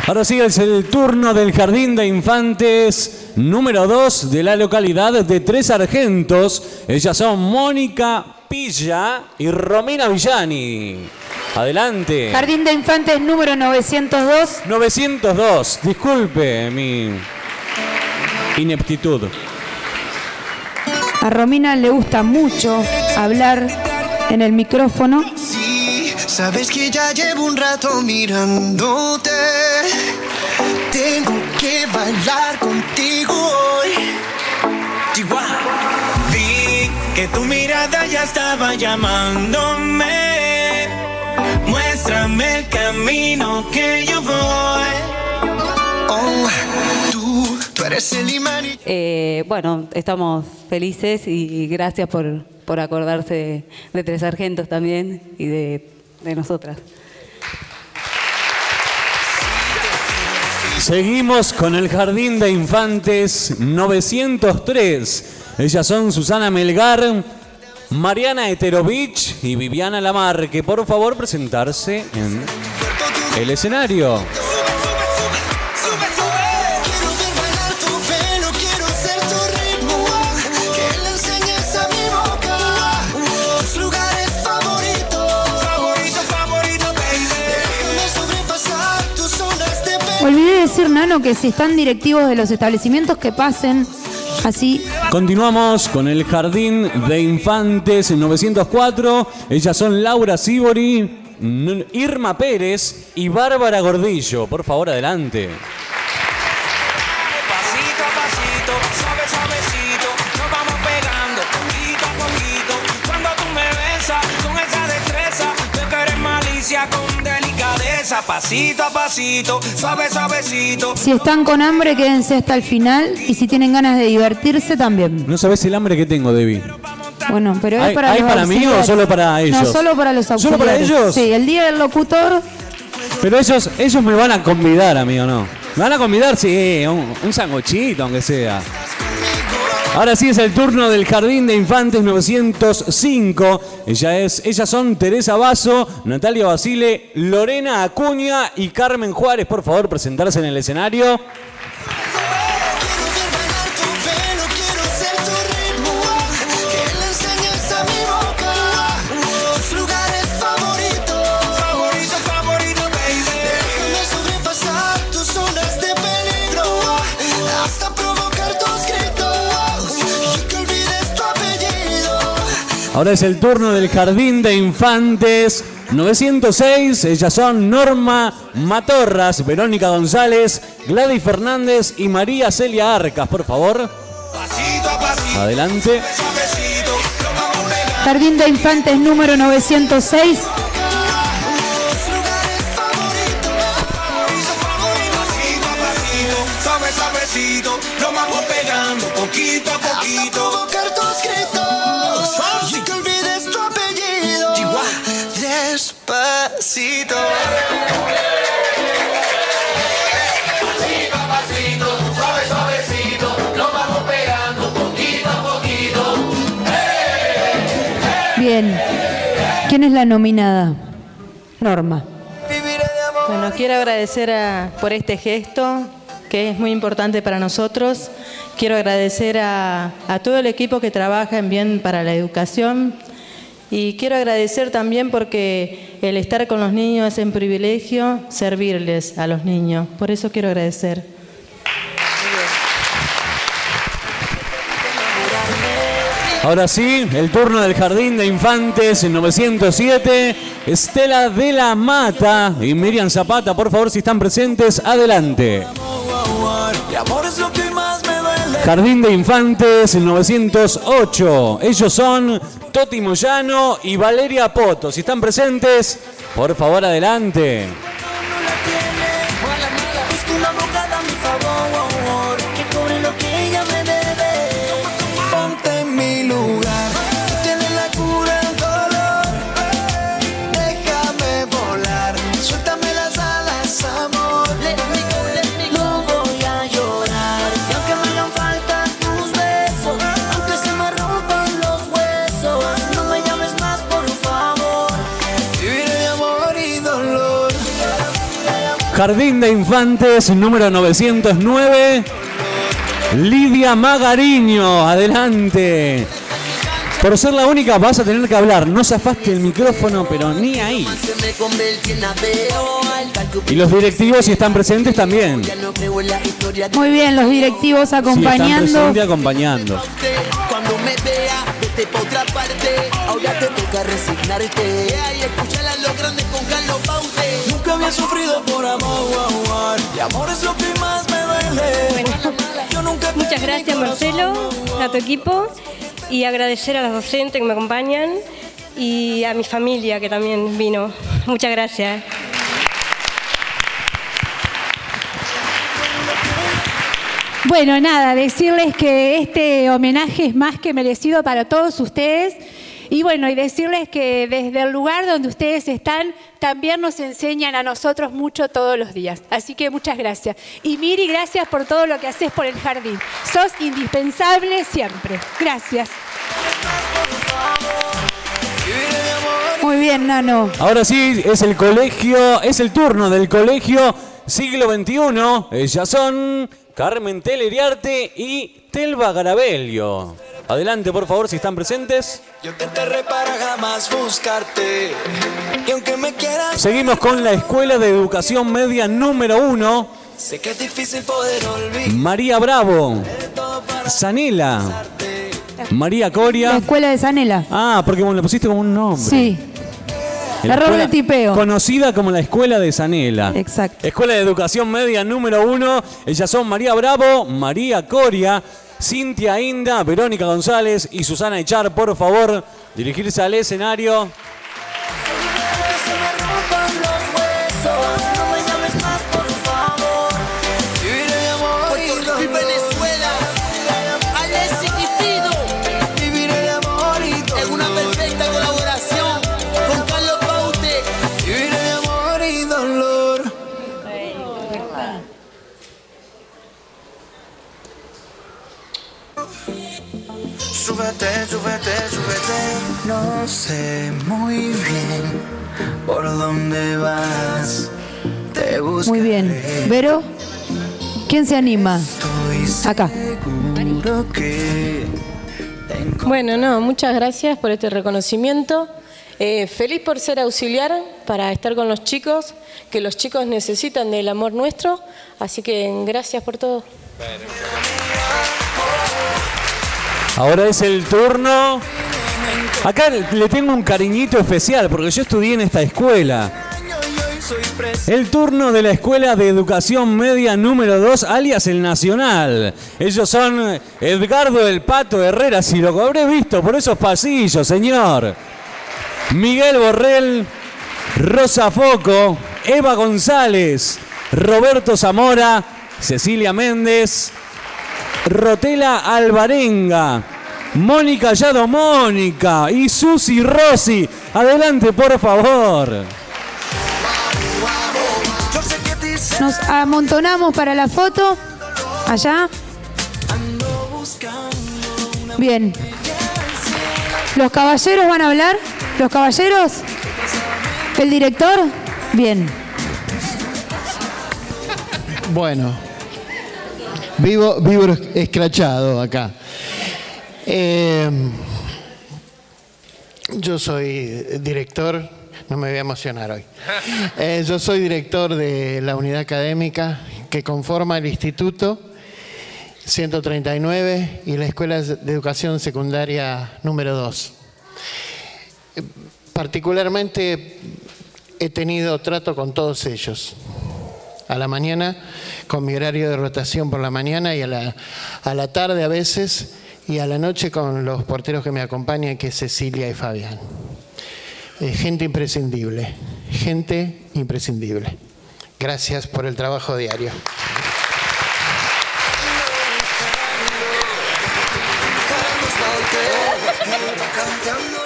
Ahora sí es el turno del Jardín de Infantes número 2 de la localidad de Tres Sargentos. Ellas son Mónica Pilla y Romina Villani. Adelante. Jardín de Infantes número 902. 902. Disculpe mi ineptitud. A Romina le gusta mucho hablar en el micrófono. Sí, sabes que ya llevo un rato mirándote. Tengo que bailar contigo hoy. Chihuahua. Vi que tu mirada ya estaba llamándome. Muéstrame el camino que yo voy. Oh, tú eres el imán. Bueno, estamos felices y gracias por acordarse de Tres Sargentos también y de nosotras. Seguimos con el Jardín de Infantes 903. Ellas son Susana Melgar, Mariana Eterovich y Viviana Lamarque. Por favor, presentarse en el escenario. Olvidé decir, Nano, que si están directivos de los establecimientos que pasen así. Continuamos con el Jardín de Infantes 904. Ellas son Laura Sibori, Irma Pérez y Bárbara Gordillo. Por favor, adelante. Pasito a pasito, suave suavecito, nos vamos pegando poquito a poquito. Cuando tú me besas con esa destreza, de que eres malicia con delicadeza. Pasito a pasito, suave suavecito. Si están con hambre, quédense hasta el final. Y si tienen ganas de divertirse, también. No sabés el hambre que tengo, Debbie. Bueno, pero es para ¿Hay los para mí o solo para ellos? No, solo para los auxiliares. ¿Solo para ellos? Sí, el día del locutor. Pero ellos me van a convidar a mí, ¿o no? ¿Me van a convidar? Sí, un sanguchito, aunque sea. Ahora sí es el turno del Jardín de Infantes 905. Ellas son Teresa Basso, Natalia Basile, Lorena Acuña y Carmen Juárez. Por favor, presentarse en el escenario. Ahora es el turno del Jardín de Infantes 906. Ellas son Norma Matorras, Verónica González, Gladys Fernández y María Celia Arcas. Por favor, adelante. Jardín de Infantes número 906. Lo vamos pegando poquito a poquito. Hasta provocar tus gritos. Y que olvides tu apellido. Despacito. Pasito a pasito, suave suavecito. Lo vamos pegando poquito a poquito. Bien. ¿Quién es la nominada? Norma. Bueno, quiero agradecer por este gesto, que es muy importante para nosotros. Quiero agradecer a todo el equipo que trabaja en Bien para la Educación y quiero agradecer también porque el estar con los niños es un privilegio servirles a los niños. Por eso quiero agradecer. Ahora sí, el turno del Jardín de Infantes 907. Estela de la Mata y Miriam Zapata, por favor, si están presentes, adelante. Jardín de Infantes 908. Ellos son Toti Moyano y Valeria Poto. Si están presentes, por favor, adelante. Ponte en mi lugar. Tú tienes la cura del dolor. Déjame volar. Suéltame las alas, amor. No voy a llorar. Y aunque me hagan falta tus besos, aunque se me rompan los huesos, no me llames más, por favor. Viviré de amor y dolor. Jardín de Infantes número 909, Lidia Magariño, adelante. Por ser la única vas a tener que hablar, no zafaste el micrófono, pero ni ahí. Y los directivos, si están presentes, también. Muy bien, los directivos acompañando. Si están presentes, acompañando. Cuando me vea, vete pa' otra parte. Ahora te toca resignarte. Y escucharla lo grande con Carlos Baute. Nunca había sufrido por amor. Y amor es lo que más me duele. Muchas gracias, Marcelo, a tu equipo. Y agradecer a los docentes que me acompañan y a mi familia que también vino. Muchas gracias. Bueno, nada, decirles que este homenaje es más que merecido para todos ustedes. Y bueno, y decirles que desde el lugar donde ustedes están, también nos enseñan a nosotros mucho todos los días. Así que muchas gracias. Y Miri, gracias por todo lo que haces por el jardín. Sos indispensable siempre. Gracias. Muy bien, Nano. Ahora sí, es el colegio, es el turno del colegio siglo XXI. Ellas son Carmen Teleriarte y Telva Garabello. Adelante, por favor, si están presentes. Yo te enterré para jamás buscarte. Y aunque me quieras, seguimos con la Escuela de Educación Media número 1. sé que es difícil poder olvidar. María Bravo. Sanela. María Coria. La Escuela de Sanela. Ah, porque me lo pusiste como un nombre. Sí. Error de tipeo. Conocida como la Escuela de Sanela. Exacto. Escuela de Educación Media número 1. Ellas son María Bravo, María Coria, Cintia Inda, Verónica González y Susana Echar. Por favor, dirigirse al escenario. Súbete, no sé muy bien por dónde vas. Te buscaré. Muy bien. Vero, ¿quién se anima? Acá. Bueno, no, muchas gracias por este reconocimiento. Feliz por ser auxiliar para estar con los chicos, que los chicos necesitan del amor nuestro. Así que gracias por todo. Ahora es el turno. Acá le tengo un cariñito especial porque yo estudié en esta escuela. El turno de la Escuela de Educación Media número 2, alias El Nacional. Ellos son Edgardo El Pato Herrera, si lo habré visto por esos pasillos, señor. Miguel Borrell, Rosa Foco, Eva González, Roberto Zamora, Cecilia Méndez, Rotela Alvarenga, Mónica Yado Mónica y Susi Rossi. Adelante, por favor. Nos amontonamos para la foto. Allá. Bien. ¿Los caballeros van a hablar? ¿Los caballeros? ¿El director? Bien. Bueno. Vivo escrachado acá. Yo soy director, no me voy a emocionar hoy. Yo soy director de la unidad académica que conforma el Instituto 139 y la Escuela de Educación Secundaria número 2. Particularmente he tenido trato con todos ellos. A la mañana, con mi horario de rotación por la mañana y a la tarde a veces, y a la noche con los porteros que me acompañan, que es Cecilia y Fabián. Gente imprescindible, gente imprescindible. Gracias por el trabajo diario. Cantando